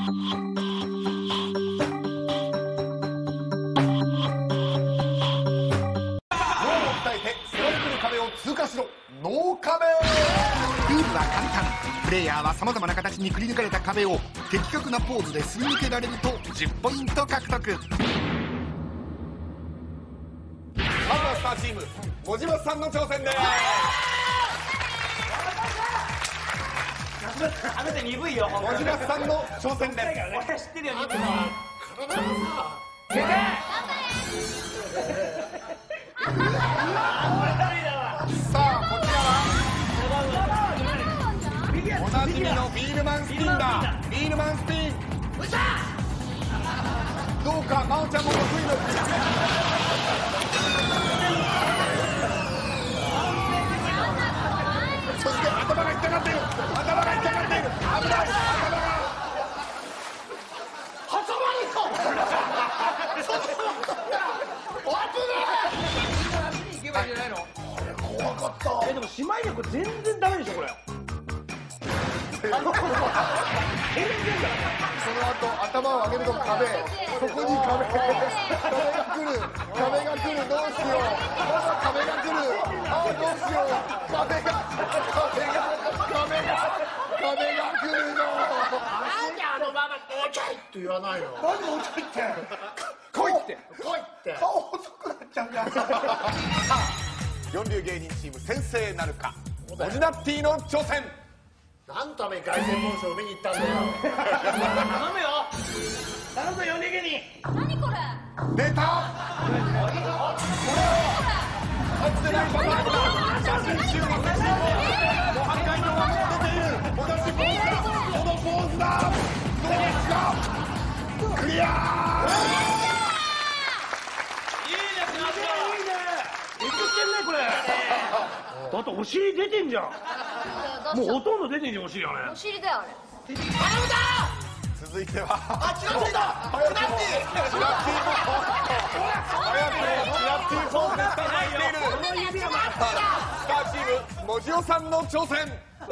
通過しろ。脳壁。ルールは簡単。プレイヤーは様々な形にくり抜かれた壁を的確なポーズですり抜けられると10ポイント獲得。まずはスターチームモジマスさんの挑戦です。 あなた鈍いよ。 モジマスさんの挑戦です。 俺知ってるよ、鈍いのは。でかい。 さあこちらはおなじみのビールマンスピンだ。ビールマンスピンどうか真央ちゃんも得意のそして頭が引っかかっている。頭が引っかかっている。危ない。頭が挟まるぞ。 いけばいいんじゃないの？ 怖かった。 でも姉妹力全然ダメでしょこれ。 その後頭を上げると壁。そこに壁が来る。壁が来る。どうしよう。まだ壁が来る。ああどうしよう。壁が来るぞ。 なんであのままおちゃいって言わないの？ なんでおちゃいって来いって顔細くなっちゃうじゃん。四流芸人チーム先制なるか。モジナッティの挑戦。 何のために凱旋門賞を見に行ったんだよ。 頼むよ。頼むぞ、四流芸人。 何これ。 出た。かつてないパターンだ。写真集の模範解答が出ている。同じポーズだ。このポーズだ。どうですか。クリア。 いいね、いいね。いくってんねこれ。だってお尻出てんじゃん。もうほとんど出てんじゃんお尻はね。 お尻だよあれ。 続いてはあ、チラッティだ。チラッティ。 ポーズで捕まえている。スターチームモジオさんの挑戦。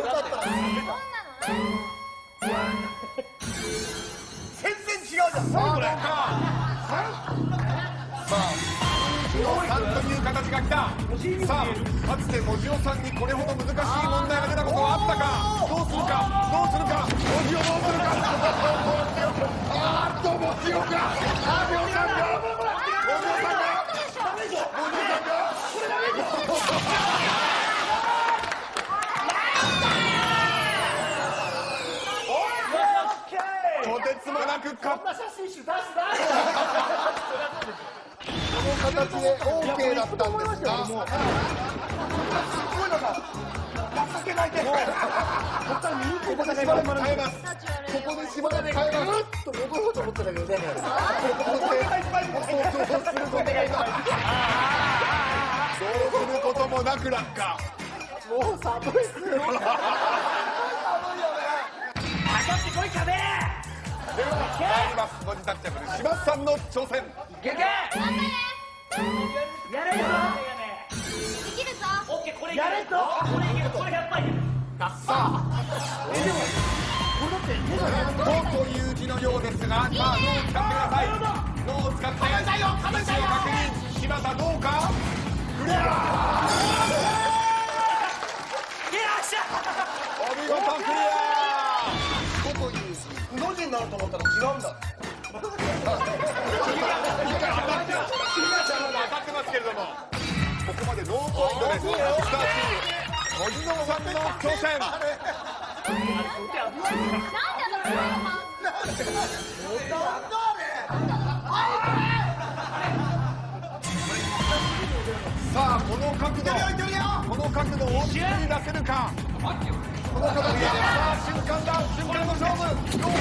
全然違うじゃん。 さあどうか。さあモジオさんという形が来た。さあかつてモジオさんにこれほど難しい問題が出たことはあったか。どうするか。モジオどうするか。あーっとモジオが。モジオさんが。とてつもなくか。 こんな写真集出すな。 この形で OK だったんですが、 すごいのが情けないけど。ここでしばらく変えます。 ここでしばらく変えます。 ぐっと戻ろうと思ったんだけどね。 そうすることもなく落下。 もう寒いっすよ。寒いよね。 かかってこい壁。 では参ります。モジタッチャブル島津さんの挑戦。 いけいけ。やれるぞ。 できるぞ。 オッケーこれやれっと。これいける。これ100杯いける。 さあという字のようですが、さあ脳を使ってください。脳を使って位置を確認。柴田どうか。クリア。お見事クリア。 うの字になると思ったら違うんだ。 当たってますけれども、ここまでノーポイントです。スターチームモジノさんの挑戦。さあこの角度を大きく出せるか。この角度でさあ瞬間の勝負どうか。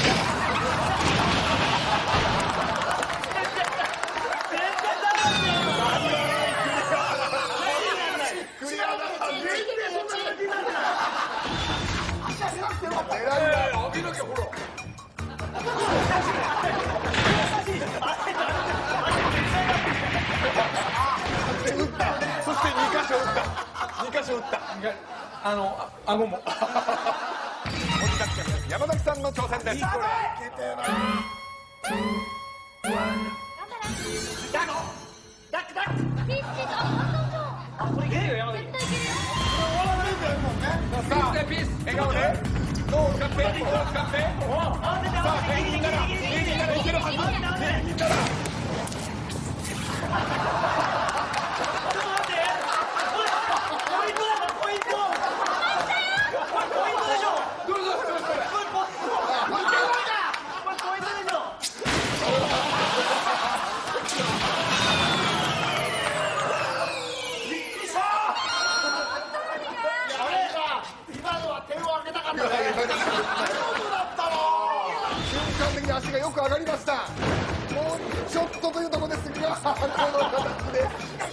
そして2箇所打った。 顎も。 モジタッチャブル山崎さんの挑戦です。 頑張れダックダック。 ピッチあこれいけるよ、山崎。 絶対いけるよさあ笑顔で脳を使って脳を使ってさあ芸人ならいけるはず。芸人なら瞬間的に足がよく上がりました。もうちょっとというところですが、この形で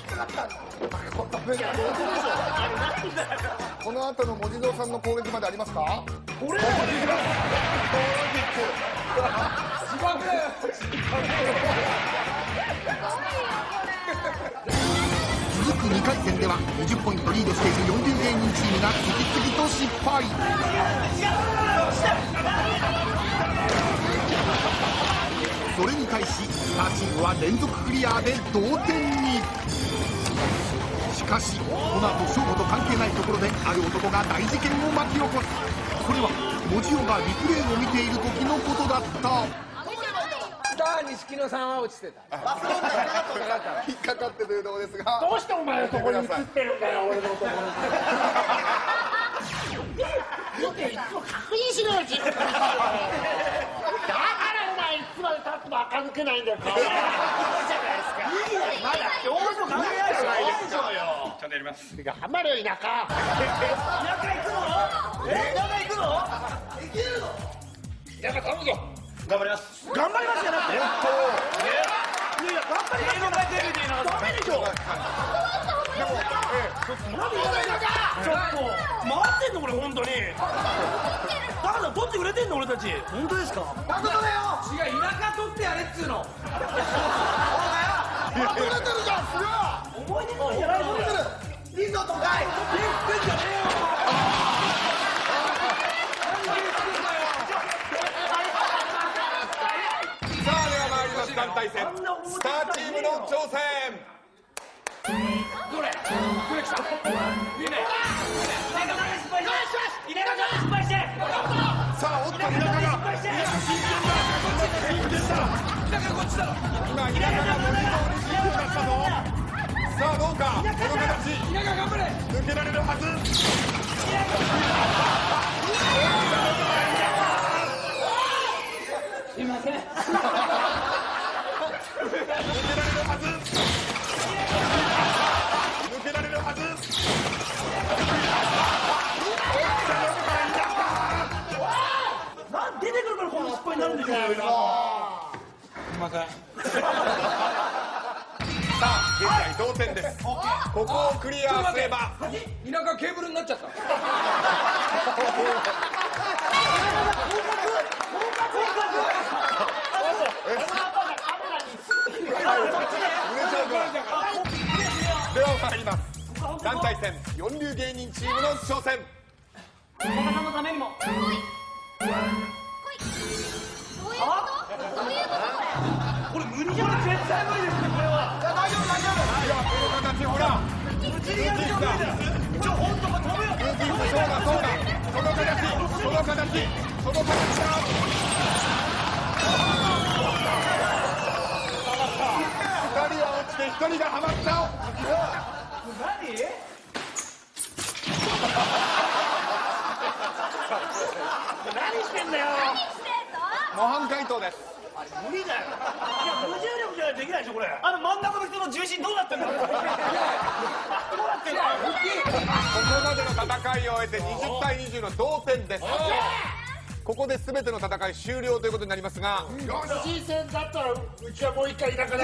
この後の文字蔵さんの攻撃までありますか？これ続く2回戦では20ポイントリードしている四流芸人チームが次々と失敗。それに対しスターチームは連続クリアで同点に。しかしこの後勝負と関係ないところである男が大事件を巻き起こす。それは文字男がリプレイを見ている時のことだった。 錦野さんは落ちてた。 引っかかってというところですが、 どうしてお前のとこに映ってるんだよ、俺のところに。いつも確認しろよ、自分で。だからお前いつまで経っても垢抜けないんだよ、顔が。いいじゃないですか。まだ表情関係ないじゃないですか。ちゃんとやります。頑張れよ、田舎。田舎行くの？田舎行くの？行けるの？田舎頼むぞ。頑張ります。頑張りますじゃなくて。いやいや、頑張ります。ダメでしょ。ちょっと回ってんのこれ本当に。だから取ってくれてんの俺たち。本当ですか？ バカだよ。違う、田舎取ってやれっつうの。 取れてるじゃん、すごい。 思い出のじゃないの。 リゾとかい。 さあでは参ります、団体戦スターチームの挑戦。 どれ？これ来た。いいね。稲川さん失敗して。 さあ、おっと、田舎が真剣だ。田舎こっちだ。今、田舎が文字通り真剣だったぞ。さあ、どうか、この形抜けられるはず。 すいません。 抜けられるはず。抜けられるはず。 出てくるからこの失敗になるんでしょうよ。すいません。 さあ、現在同点です。ここをクリアすれば。 田舎ケーブルになっちゃった。 では参ります。団体戦四流芸人チームの挑戦。 田中さんのためにも。 どういうことこれこれ無理じゃない？絶対無理ですね、これは。 いや、この形、ほら。 無理やりじゃ無理だ。本当か飛ぶよ。 そうだ。その形だ。2人は落ちて1人がハマった。 何してんだよ。 模範解答です。 無理だよ。いや、無重力じゃないとできないでしょ、これ。真ん中の人の重心どうなってんだ。どうなってんだ。 ここまでの戦いを終えて20対20の同点です。ここで全ての戦い終了ということになりますが、 個人戦だったらうちはもう一回田舎で。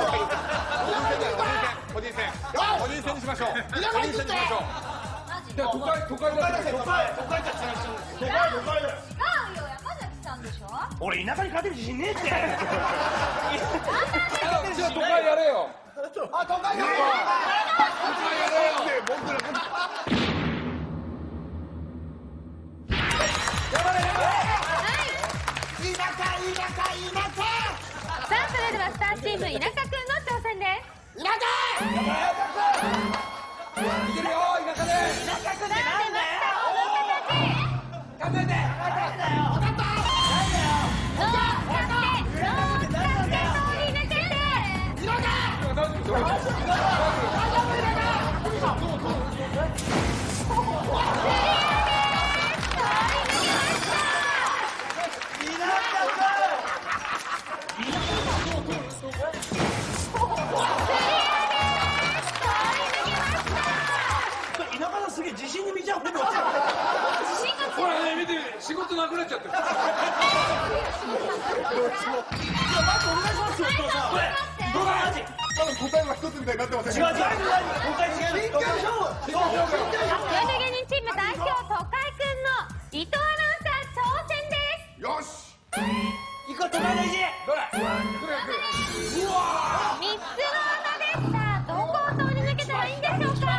個人戦にしましょう。 都会だけど。 違うよ、山崎さんでしょ。 俺田舎に勝てる自信ねえって。 じゃあ都会やれよ。 あ、都会やれよ。僕ら頑張れ。 あそれではスターチーム田舎くんの挑戦です。 いけるよ、田舎で。 さあ出ましたこの形。 考えて。 ノー使って通り抜けて。 田舎のすげえ自信に満ち溢れてます。 ほらね、見て仕事なくなっちゃってる。 まずお願いしますよ、お父さん。これどうだマジ。 まだ答えは一つみたいになってません。 違う。今回違う。真剣勝負。 岩手芸人チーム代表都会くんの伊藤アナウンサー挑戦です。 よし。 行こう、手前の意地。 どれ。うわ 3つの穴でさあどこを通り抜けたらいいんでしょうか。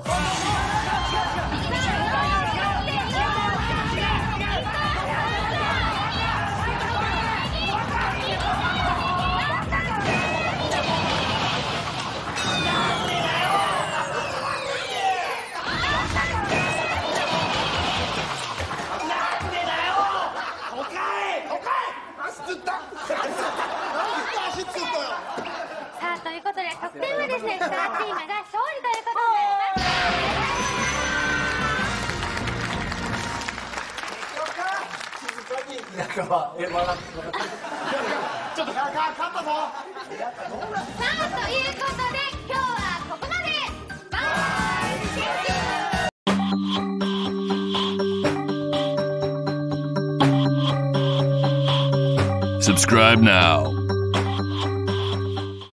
さあということで得点はですねスターチームが勝利ということになります。 田舎は笑ってちょっと勝ったぞ。 さあということで今日はここまで。バイ。 Subscribe now.